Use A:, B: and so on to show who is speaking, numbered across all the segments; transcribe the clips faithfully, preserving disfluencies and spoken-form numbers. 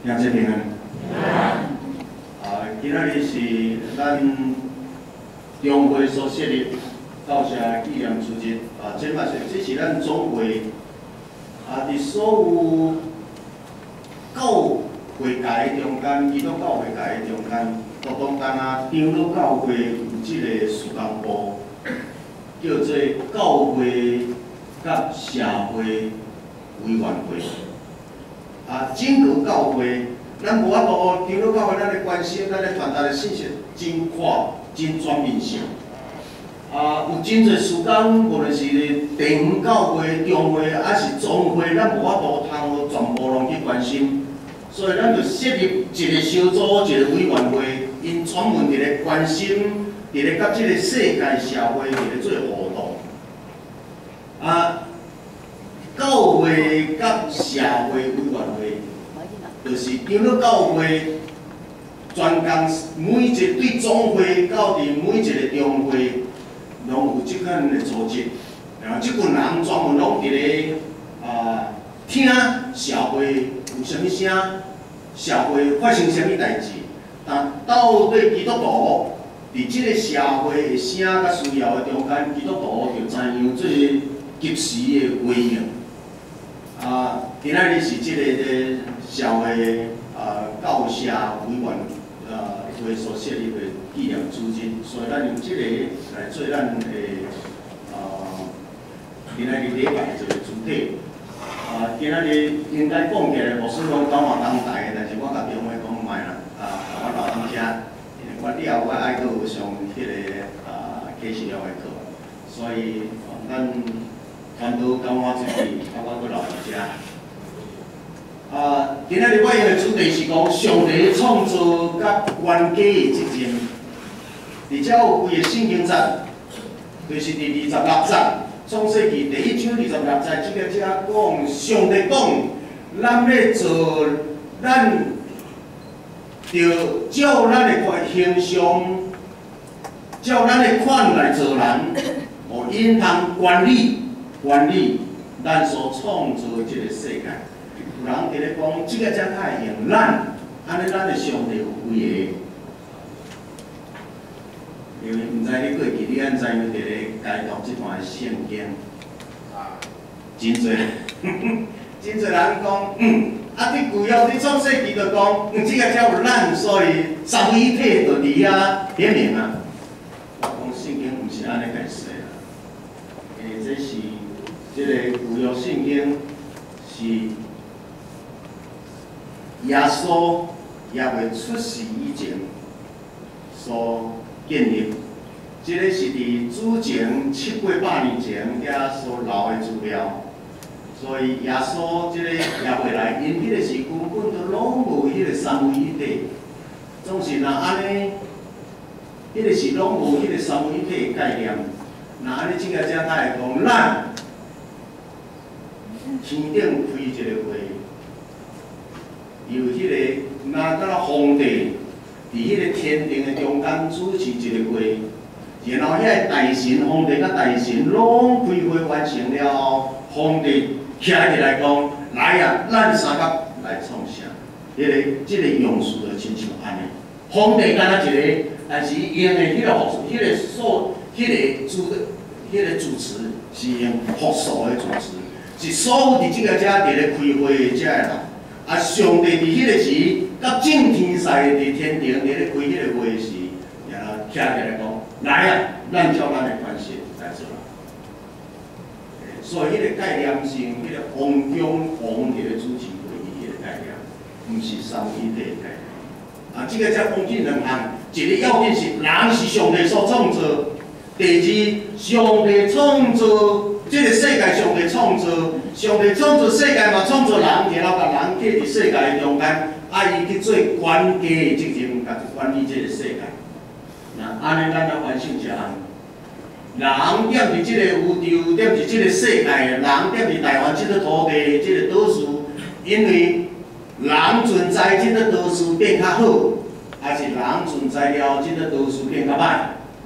A: 兄姐平安。啊，今仔日是咱中会所设立到社纪念主日啊，这嘛是这是咱总会啊，伫所有教会界中间，基督教会界中间，都当当啊，长老教会有即个事工部，叫做教会甲社会委员会。 啊，整个教会，咱无法度，长老教会咱咧关心，咱咧传达的信息真宽、真全面性。啊，有真侪事工，无论是地方教会、中会，还是总会，咱无法度通全部拢去关心。所以，咱就设立一个小组、一个委员会，因专门伫咧关心，伫咧甲即个世界社会伫咧做互动。啊。 教会甲社会委员会，就是长老教会专工每一对总会到伫每一个中会，拢有即款的组织，然后即群人专门拢伫咧啊听社会有啥物声，社会发生啥物代志，但到底基督徒伫即个社会的声甲需要的中间，基督徒就怎样做及时的回应。 啊，今仔日是即个咧社会啊教社委员啊会所设立的纪念主日，所以咱用即个来做咱的啊今仔日礼拜的一个主题。啊，今仔日应该讲起来，无算讲讲话当台的，但是我甲中会讲唔卖啦，啊，我留当遮，因为我了我爱阁有上迄个啊启示了的课，所以咱。 团队跟我出去，啊，我阁留伫遮。啊，今仔日我用的主题是讲上帝创造甲冤家的责任。而且有几个圣经节，就是第二十六节，创世纪第一章二十六节，即个遮讲上帝讲，咱要做，咱着照咱的形象，照咱的款来做人，互因通管理。 管理咱所创造的这个世界，有人伫咧讲，即个才会用咱，安尼咱的上帝有几个？因为毋知你过去你安怎样伫咧解读即段圣经，啊，真侪，真侪人讲，嗯，啊，伫旧约伫创世纪就讲，嗯，即个才有咱，所以三位一体就伫遐显明啊。我讲圣经毋是安尼解释啦，诶，这是。 这个旧约圣经是耶稣也未出世以前所建立，这个是伫主前七八百年前遐所留的资料，所以耶稣这个也未来，因迄个是根本都拢无迄个三位一体，总是若安尼，迄个是拢无迄个三位一体的概念，若安尼即个才才会讲咱。 天顶开一个会，由迄个那敢若皇帝伫迄个天顶的中间主持一个会，然后遐个大神、皇帝甲大神拢开会完成了后，皇帝徛起来讲：来啊，咱三甲来创啥？迄、那个即、这个用词就亲像安尼。皇帝敢若一个，但是用的迄个复，迄、那个所，迄、那个主，迄、那个主持是用复数的主持。 是所有伫即个遮伫咧开会的遮个人，啊，上帝伫迄个时，甲正天使伫天庭伫咧开迄个会时，然后徛起来讲，来啊，咱照咱的关系来做啦。所以迄个概念是用迄个皇宫皇伫咧主持会议迄个概念，毋是三位一体的概念。啊，即、这个则讲起两项，一个要紧是人是上帝所创造，第二上帝创造。 这个世界上帝创造，上帝创造世界嘛，创造人，然后把人放伫世界的中间，啊，伊去做管家的责任，甲管理这个世界。那安尼咱来反省一下，人踮伫这个宇宙，踮伫这个世界，人踮伫台湾这个土地，这个岛屿，因为人存在，这个岛屿变较好，还是人存在了，这个岛屿变较歹？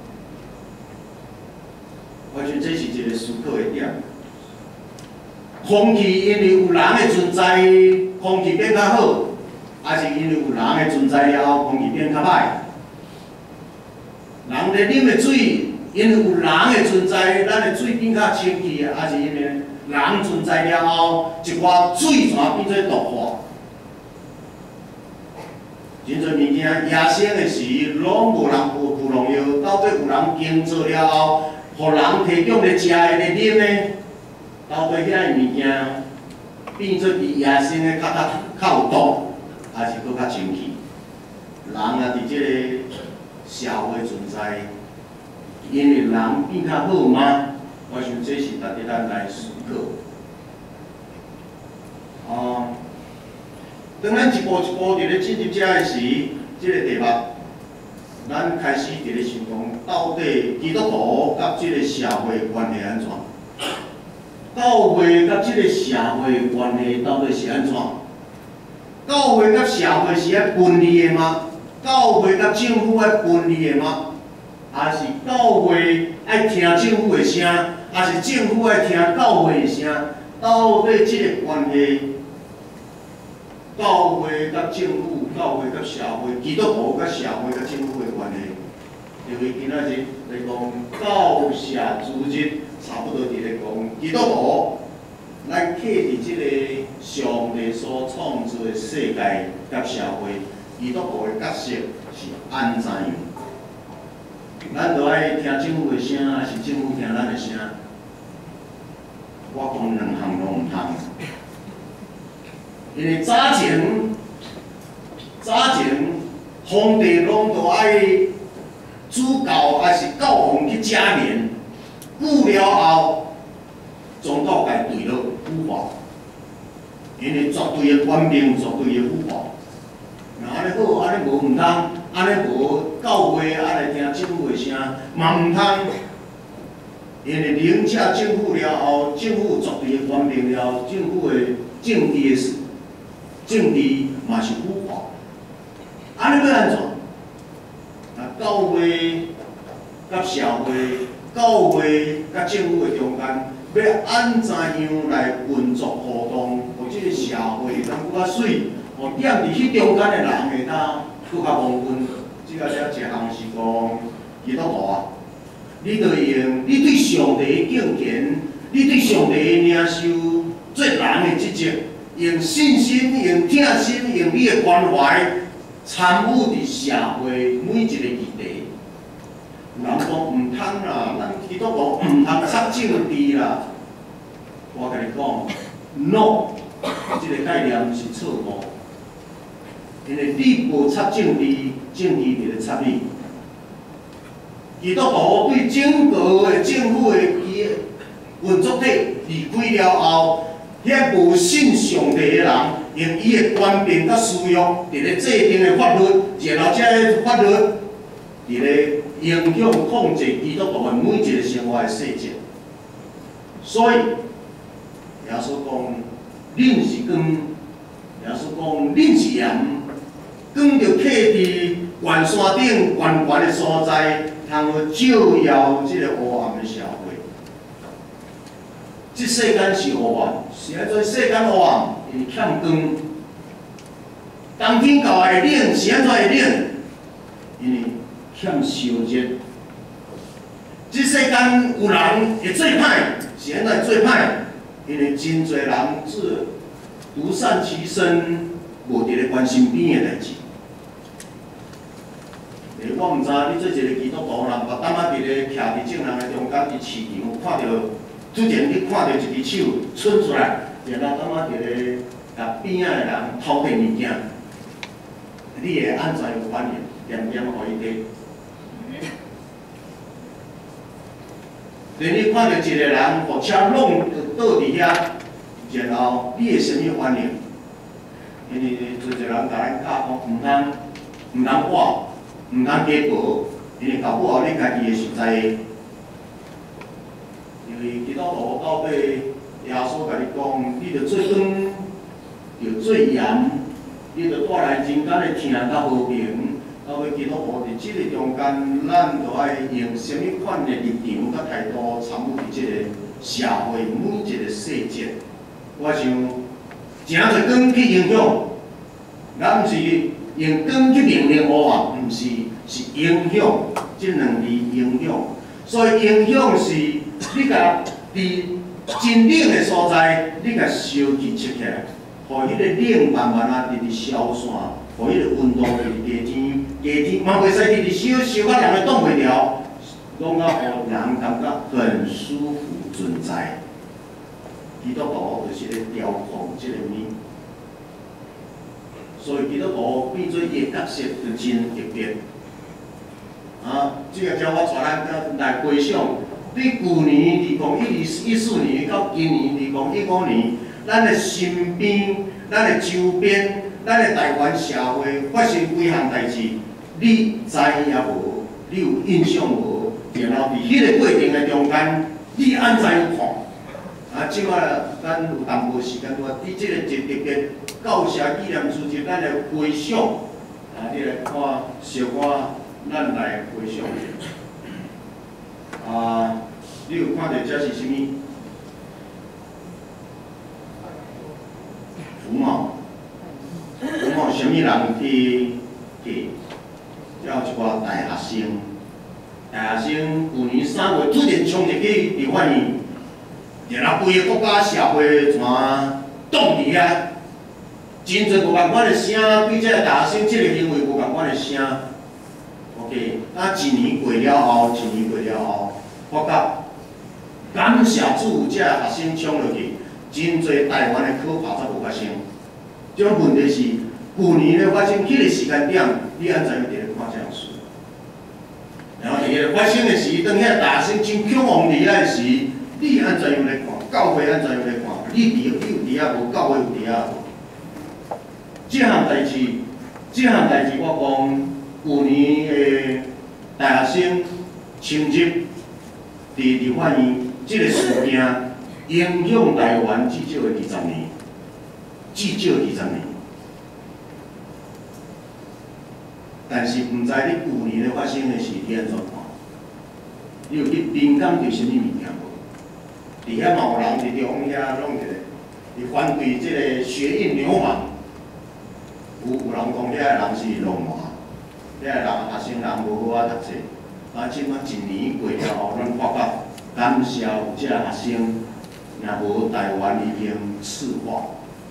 A: 我觉得这是一个思考的点。空气因为有人的存在，空气变较好， 还是因为有人的存在了后，空气变较歹？人咧啉的水，因为有人的存在，咱的水变较清气，还是因为人存在了后，一寡水泉变做毒化？真侪物件野生的时，拢无人有副农药，到底有人经做了后，互人提供咧食的咧啉的，到底遐个物件变做比野生的较较较有毒，还是搁较清气？人啊，伫即个社会存在，因为人变较好吗？我想这是值得咱来思考。哦、嗯。当咱一步一步伫咧进入遮个时，即、这个题目，咱开始伫咧想讲，到底基督徒甲即个社会关系安怎？教会甲即个社会关系到底是安怎？教会甲社会是爱分离的吗？教会甲政府爱分离的吗？还是教会爱听政府的声，还是政府爱听教会的声？到底即个关系？教会甲政府、教会甲社会、基督徒甲社会甲政府的关系，因为今仔日来讲教社主日，差不多伫咧讲基督徒，咱客伫即个上帝所创造的世界甲社会，基督徒的角色是安怎样？咱着爱听政府的声，还是政府听咱的声？我讲两项拢毋通。因为早前，早前皇帝拢着爱主教还是教皇去加冕，久了后，总统家对了腐化，因为绝对的官兵，绝对的腐化。那安尼好，安尼无毋通，安尼无教会安尼听政府的声，嘛毋通。因为领请政府了后，政府绝对的官兵了后，政府的政治的事。政治嘛是腐化，安尼要安怎？啊，教会甲社会、教会甲政府的中间，要安怎样来运作互动，互即个社会会当搁较水，互踮伫迄中间的人会当搁较丰富。即个了一项是讲基督徒啊，你着用你对上帝的敬虔，你对上帝的领受做人的职责。用信心、用疼心、用你的关怀，参与伫社会每一个议题。有人讲毋通啦，咱基督徒毋通插政治啦。我甲你讲 ，no， 即个概念是错误。因为你无插政治，政治就咧插你。基督徒对整个的政府的伊运作体离开了后。遐无信上帝的人，用伊的权柄甲私欲，伫咧制定的法律，然后这个法律伫咧影响控制基督徒的每一个生活的细节。所以，耶稣讲，恁是光；耶稣讲，恁是盐。光着刻伫悬山顶、悬悬的所在，通照耀即个黑暗的社会。即世间是黑暗，是安怎世间黑暗？因为欠光。冬天到会冷，是安怎会冷？因为欠烧热。即世间有人会做歹，是安怎会做歹？因为真侪人是独善其身，无伫咧关心边的代志。诶，我毋知你做一个基督徒，人目睭仔伫咧徛伫众人的中间，伫市场看到。突然你看到一只手伸出来，然后感觉伫咧甲边仔的人偷摕物件，你会安怎样反应？点点互伊摕？等你看到一个人互车弄倒伫遐，然后你会啥物反应？因为做一个人甲咱教讲，毋通毋通活，毋通家暴，因为到尾后你家己会实在。因为基督徒到底，耶稣甲你讲，你着做光，着做盐，你着带来人间的疼甲和平。到尾基督徒伫即个中间，咱着爱用什么款的立场甲态度参与伫即个社会每一个细节。我想，诚侪光去影响， 咱毋是用光去命令我啊，毋是，是影响，即两字影响。所以影响是你甲伫真冷的所在，你甲烧气切起来，互迄个冷慢慢啊直直消散，互迄个温度伫加天加天，嘛袂使直直烧烧到人会挡袂牢，拢啊互人感觉很舒服自在。基督徒就是咧调控即个物。 所以基督徒变做伊角色就真特别。啊，即个叫我带咱来回想，对去年二零一一四年到今年二零一五年，咱的身边、咱的周边、咱的台湾社会发生几项代志，你知影无？你有印象无？然后伫迄个过程的中间，你安怎样看？啊，即摆咱有淡薄时间，我伫即个一特别。 教社纪念书节，咱来回想，啊，你来看小可，咱来回想。啊，你有看到这是啥物？服贸，服贸啥物人去去？还有一寡大学生，大学生去年三月突然冲入去立法院，然后规个国家社会全冻伫遐。 真侪无共款的声，对这个大学生这个行为无共款的声。OK， 那一年过了后，一年过了后，发觉感谢主，这个学生冲落去，真侪台湾的可怕才无发生。这种问题是去年咧发生，迄个时间点，你安怎样伫咧看这样事？然后伫个发生的时，当遐大学生真恐慌伫遐时，你安怎样咧看？教会安怎样咧看？你伫你有伫遐无？教会有伫遐无？ 这项代志，这项代志，我讲去年的大学生侵入伫立法院这个事件，影响台湾至少的二十年，至少二十年。但是毋知你去年咧发生的事，你安怎看？你有去敏感对什么物件无？伫遐嘛有人伫中遐弄一个，伊反对这个学运流氓。 有有人讲，遐个人是浪漫，遐个人学生人无好啊读册。啊，即摆一年过了后，咱发觉感谢有这学生，若无台湾已经赤化。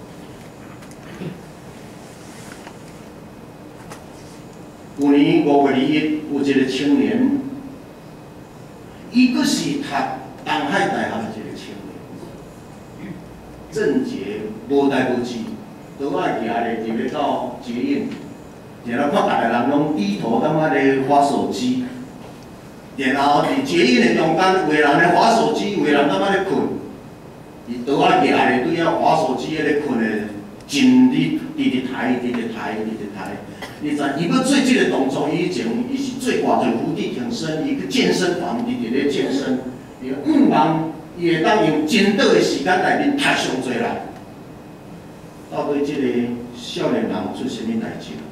A: 去年五月二一，有一个青年，伊阁是读东海大学的一个青年，郑捷无代无志。 倒仔行咧，入咧到捷运，然后看逐个人拢低头感觉咧滑手机，然后伫捷运的中间，有个人咧滑手机，有个人感觉咧困，伊倒仔行咧对遐滑手机咧困咧，真哩直直抬，直直抬，直直抬。你知伊要做即个动作以前，伊是做偌侪伏地挺身，伊去健身房直直咧健身，伊毋茫伊会当用真短的时间内面读上侪人。 到底这个少年人出什么代志？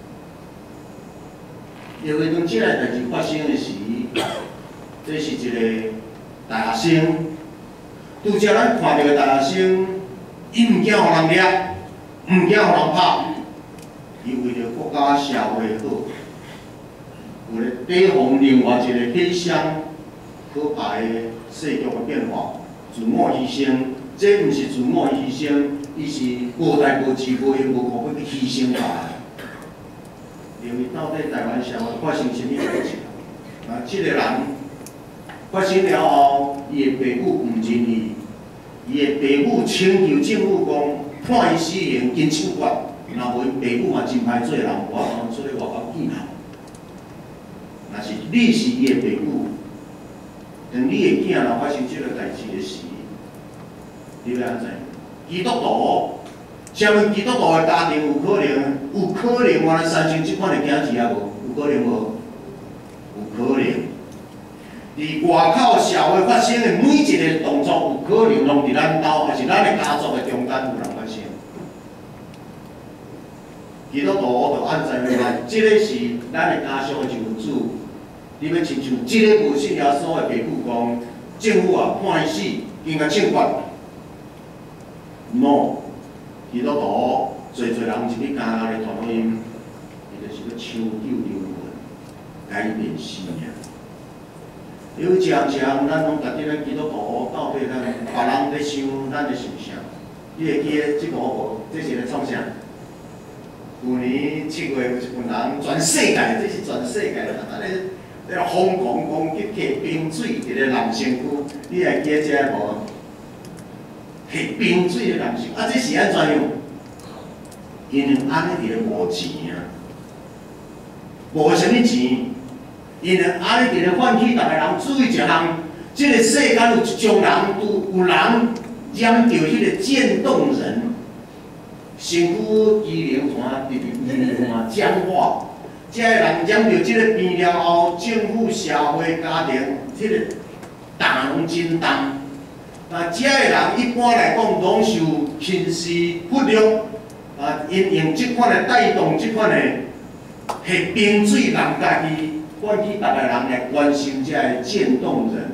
A: 因为当这个代志发生的时，这是一个大学生，拄则咱看到的大学生，伊毋惊互人掠，毋惊互人拍，伊为了国家社会好，为了抵防另外一个黑箱可怕的世局的变化，自我牺牲，这毋是自我牺牲。 伊是无代无志、无缘无故要去牺牲下来。因为到底台湾社会发生什么代志？啊，这个人发生了后，伊的爸母毋认伊，伊的爸母请求政府讲判伊死刑，紧手决。若无伊爸母嘛真歹做人，我讲出咧外口见人。若是你是伊的爸母，当你的囝若发生这个代志的时，你要安怎？ 基督徒，啥物基督徒的家庭有可能？有可能原来产生即款的囝子啊无？有可能无？有可能。伫外口社会发生的每一个动作，有可能拢伫咱兜，还是咱的家族的中间有人发生。基督徒就按怎样来？即个是咱的家乡的一份子。你要亲像即个无信耶稣的爸母讲，政府啊判伊死，应该惩罚。no， 基督徒侪侪人入去加拿的传福音，伊就是要抢救灵魂，改变生命。有常常咱拢家己咱基督徒到底咱别人咧想咱咧想啥？你会记得即个无？这是咧创啥？旧年七月有一群人，全世界，这是全世界，咱咧咧疯狂狂去摕冰水伫咧南城区，你会记得这个无？摕冰水的南城，啊，这是安怎样？因为安尼伫咧无钱啊，无啥物钱。因为安尼伫咧唤起逐个人注意一项，即、这个世间有一种人，有有人染着迄个渐冻人，身躯机能团、直直面团僵化。这个人染着即个病了后，政府、社会、家庭，即、这个担拢真重。啊，这个人一般来讲拢受轻视忽略，啊，因用即款的带动即款的迄冰水，人家己。唤起逐个人来关心这个渐冻人，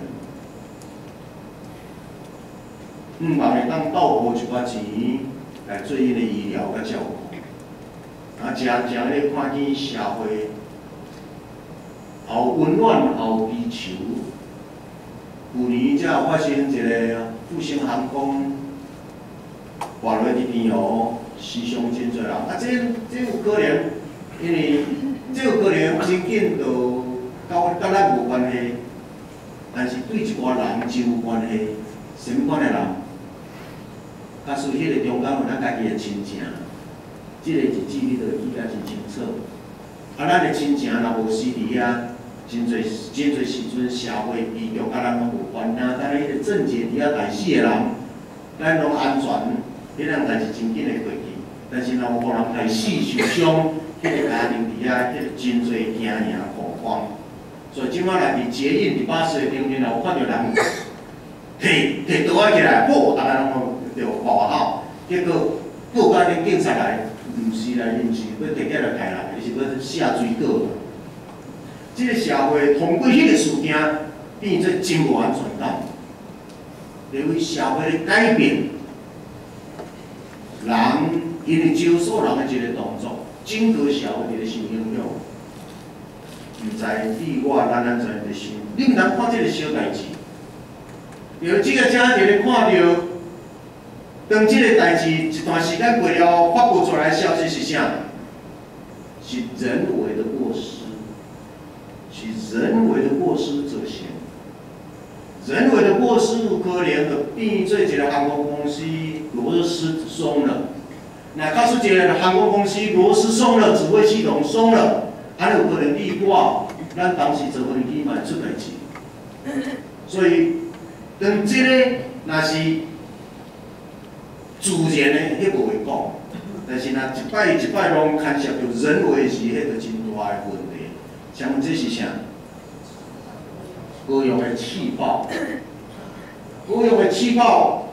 A: 毋茫会当倒拨一寡钱来做因的医疗甲照顾，啊，常常咧看见社会后温暖后悲愁。去年才有发生一个复兴航空挂落伫天湖，死伤真侪人，啊，这这有可能，因为。这有可能真紧就甲甲咱无关系，但是对一寡人真有关系。什么款的人？假使迄个中间有咱家己的亲情，即、这个日子你着会记得真清楚。啊，咱的亲情若无死伫遐，真侪真侪时阵社会悲剧甲咱拢无关啊。但迄个症结伫遐大死的人，咱拢安全，迄样代志真紧会过去。但是若有互人大死受伤。迄个家庭伫遐，迄个真侪惊惶恐慌，所以即摆来伫捷运伫巴士的顶面，有看到人摕摕刀仔起来，啵，大家拢着爆喊，结果报家庭警察来，毋是来临时要直接来开来，伊是要下水果。即、这个社会通过迄个事件，变做真无安全感，因为社会的改变，人因为少数人的一个动作。整个社会伫咧受影响，毋知你我咱安怎伫咧想？你毋通看即个小代志，有即个家伫咧看到，当即个代志一段时间过了，发布出来的消息是啥？是人为的过失，是人为的过失造成。人为的过失有可能就变做一个航空公司螺丝松了。那假使一个航空公司螺丝松了，指挥系统松了，还有可能你我，咱当时坐飞机嘛出代志。所以，当即个若是自然的，迄无会讲。但是若一摆一摆拢牵涉到人为时，迄个真大的问题。像这是啥？高雄的气爆，高雄的气爆，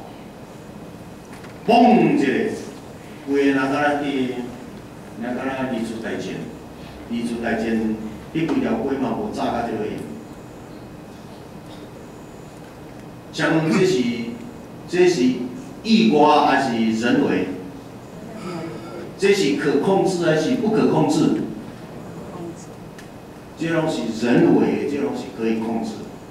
A: 嘣一下。规个人敢若去，人敢若二次大战，二次大战，迄几条街嘛无炸到这个样。请问这是这是意外还是人为？这是可控制还是不可控制？这拢是人为的，这拢是可以控制。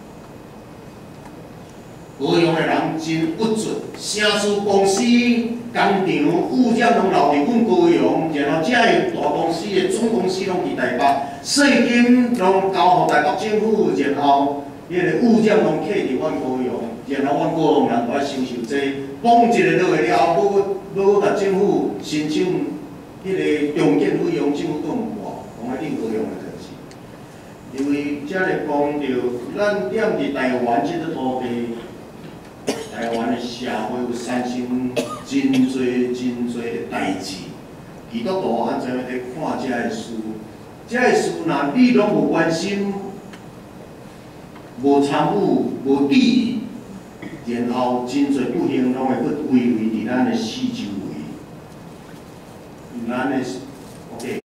A: 高雄的人真不准，城市公司。工厂、物件拢留伫阮高雄，然后这个大公司的总公司拢伫台北，税金拢交互台北政府，然后迄个物件拢客伫阮高雄，然后阮高雄人就要承受这，绑一个落来了后，要要甲政府申请迄个重建费用，政府都毋拨，讲咧恁高雄的代志。因为遮个讲着，咱踮伫台湾即个土地。台湾的社会有产生真侪真侪的代志，基督徒安怎样在看遮个事？遮个事若你拢无关心、无参与、无注意，然后真侪不幸拢会去围围伫咱的四周围，咱的 OK。